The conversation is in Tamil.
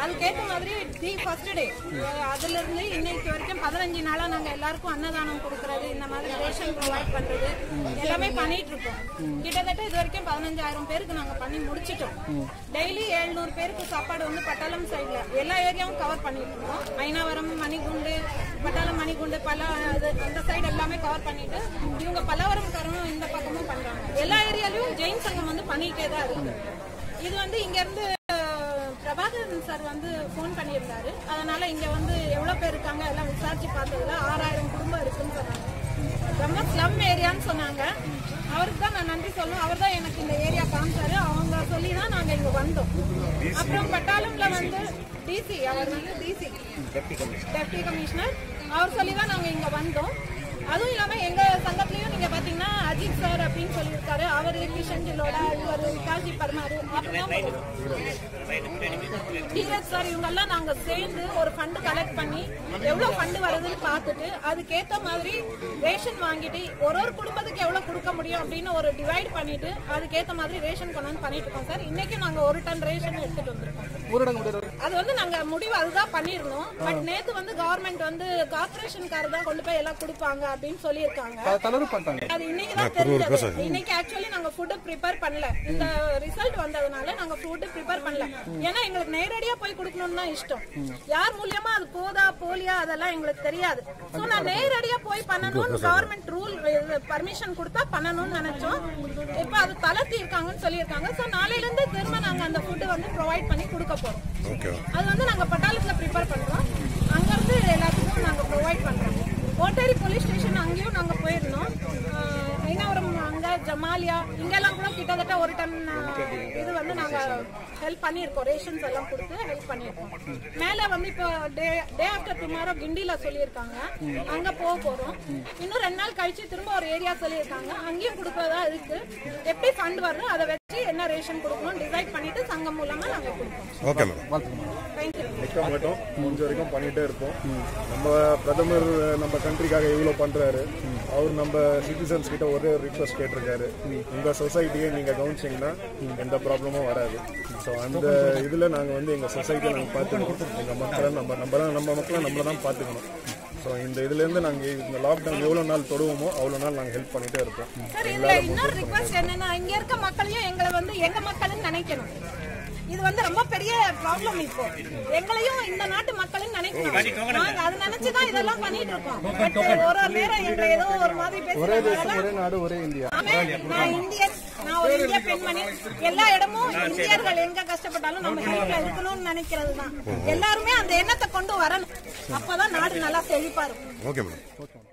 அதுக்கேற்ற மாதிரி ஃபர்ஸ்ட் டே அதுல இருந்து இன்னைக்கு வரைக்கும் 15 நாளா நாங்க எல்லாருக்கும் அன்னதானம் கொடுக்கறது, இந்த மாதிரி ரேஷன் ப்ரொவைட் பண்றது எல்லாமே பண்ணிட்டு இருக்கோம். கிட்டத்தட்ட இது வரைக்கும் 15,000 பேருக்கு நாங்க பண்ணி முடிச்சிட்டோம். டெய்லி 700 பேருக்கு சாப்பாடு வந்து பட்டாளம் சைட்ல எல்லா ஏரியாவும் கவர் பண்ணிட்டு இருக்கோம். ஐனாவரம், மணிகுண்டு, பட்டாளம், மணிகுண்டு, அந்த சைடு எல்லாமே கவர் பண்ணிட்டு இவங்க பல்லவரம் காரனும் இந்த பக்கமும் பண்றாங்க. எல்லா ஏரியாலையும் ஜெயின் சங்கம் வந்து பண்ணிட்டே தான் இருக்கு. இது வந்து இங்க இருந்து பிரபாகரன் சார் வந்து போன் பண்ணியிருந்தாரு. அதனால இங்க வந்து எவ்வளவு பேர் இருக்காங்க எல்லாம் விசாரிச்சு பார்த்ததுல 6000 குடும்பம் இருக்குன்னு சொன்னாங்க. ரொம்ப ஸ்லம் ஏரியான்னு சொன்னாங்க. அவருக்கு தான் நான் நன்றி சொல்லணும். அவர் தான் எனக்கு இந்த ஏரியா காமிச்சாரு. அவங்க சொல்லி தான் நாங்க இங்க வந்தோம். அப்புறம் பட்டாளம்ல வந்து டிசி, அவர் வந்து டிசி டெப்டி கமிஷனர், அவர் சொல்லி தான் நாங்க இங்க வந்தோம். அதுவும் இல்லாம எங்க சங்கத்திலயும் நீங்க பாத்தீங்கன்னா அஜித் சார் அப்படின்னு சொல்லியிருக்காரு. அவர் கிஷன் ஜில்லோட, இவர் காஜி பர்மாரு, தீரஜ் சார், இவங்க எல்லாம் நாங்க சேர்ந்து ஒரு ஃபண்ட் கலெக்ட் பண்ணி எவ்வளவு ஃபண்ட் வருதுன்னு பார்த்துட்டு அதுக்கேற்ற மாதிரி ரேஷன் வாங்கிட்டு ஒரு குடும்பத்துக்கு எவ்வளவு கொடுக்க முடியும் அப்படின்னு ஒரு டிவைட் பண்ணிட்டு அதுக்கேற்ற மாதிரி ரேஷன் கொண்டு வந்து பண்ணிட்டு இருக்கோம் சார். இன்னைக்கு நாங்க 1 டன் ரேஷன் எடுத்துட்டு வந்திருக்கோம். அது வந்து நாங்க முடிவு அதுதான் பண்ணிருந்தோம். பட் நேத்து வந்து கவர்மெண்ட் வந்து கார்பரேஷன்காரர் தான் கொண்டு போய் எல்லாம் கொடுப்பாங்க அப்படின்னு சொல்லியிருக்காங்க. அது இன்னைக்கு தான் தெரிஞ்சது. இன்னைக்கு ஆக்சுவலி நாங்க ஃபுட் ப்ரிப்பேர் பண்ணல. இந்த ரிசல்ட் வந்ததுனால நாங்க ஃபுட் ப்ரிப்பேர் பண்ணல. ஏன்னா எங்களுக்கு நேரடியா போய் கொடுக்கணும்னு தான் இஷ்டம். யார் மூலியமா அது போதா போலியா அதெல்லாம் எங்களுக்கு தெரியாது. சோ நான் நேரடியா போய் பண்ணணும்னு கவர்மெண்ட் ரூல் பர்மிஷன் கொடுத்தா பண்ணணும்னு நினைச்சோம். இப்ப அது தளர்த்தி இருக்காங்கன்னு சொல்லியிருக்காங்க. சோ நாளையில இருந்து திரும்ப நாங்க அந்த ஃபுட் வந்து ப்ரொவைட் பண்ணி கொடுக்க போறோம். அது வந்து நாங்க பட்டாளத்துல ப்ரிப்பேர் பண்றோம். அங்க இருந்து எல்லாத்துக்கும் நாங்க ப்ரொவைட் பண்றோம். கோட்டேரி போலீஸ் ஸ்டேஷன் அங்கேயும் நாங்க போயிருந்தோம். ஐனாவரம், அங்க ஜமாலியா, இங்கெல்லாம் கூட கிட்டத்தட்ட 1 டன் இது வந்து நாங்க ஹெல்ப் பண்ணியிருக்கோம். ரேஷன்ஸ் எல்லாம் கொடுத்து ஹெல்ப் பண்ணியிருக்கோம். மேல வந்து இப்போ டே ஆஃப்டர் டுமாரோ கிண்டில சொல்லியிருக்காங்க, அங்க போக போறோம். இன்னும் 2 நாள் கழிச்சு திரும்ப ஒரு ஏரியா சொல்லியிருக்காங்க, அங்கேயும் கொடுக்கறதா இருக்கு. எப்படி ஃபண்ட் வருதோ அதை வச்சு என்ன ரேஷன் கொடுக்கணும் டிசைட் பண்ணிட்டு சங்கம் மூலமா நாங்க கொடுப்போம். நிக்க மாட்டோம், முடிஞ்ச வரைக்கும் பண்ணிட்டே இருப்போம். நம்ம பிரதமர் நம்ம கண்ட்ரிக்காக இவ்வளவு பண்றாரு. அவர் நம்ம சிட்டிசன்ஸ் கிட்ட ஒரே ரிக்வெஸ்ட் கேட்டிருக்காரு, உங்க சொசைட்டியை நீங்க கவனிச்சீங்கன்னா எந்த ப்ராப்ளமும் வராது. ஸோ அந்த இதுல நாங்க வந்து எங்க சொசைட்டியை நாங்க பார்த்துக்கணும். எங்க மக்களை நம்ம மக்களை நம்மள தான் பார்த்துக்கணும். ஸோ இந்த இதுல இருந்து நாங்க இந்த லாக்டவுன் எவ்வளவு நாள் தொடுவோமோ அவ்வளவு நாள் நாங்க ஹெல்ப் பண்ணிட்டே இருப்போம். இன்னொரு ரிக்வெஸ்ட் என்னன்னா, இங்க இருக்க மக்களையும் எங்களை வந்து எங்க மக்கள்னு நினைக்கணும். இது வந்து ரொம்ப பெரிய ப்ராப்ளம். இப்போ எங்களையும் இந்த நாட்டு மக்களும் நினைக்கணும். நாங்க அதை நினைச்சுதான் இதெல்லாம் பண்ணிட்டு இருக்கோம். பட் ஒரு நேரம் எங்களை ஏதோ ஒரு மாதிரி பேசுறாங்க. நான் இந்தியன், நான் ஒரு இந்திய பெண்மணி. எல்லா இடமும் இந்தியர்கள் எங்க கஷ்டப்பட்டாலும் நம்ம ஹெல்ப்ல இருக்கணும்னு நினைக்கிறது தான். எல்லாருமே அந்த எண்ணத்தை கொண்டு வரணும். அப்பதான் நாடு நல்லா செழிப்பா இருக்கும்.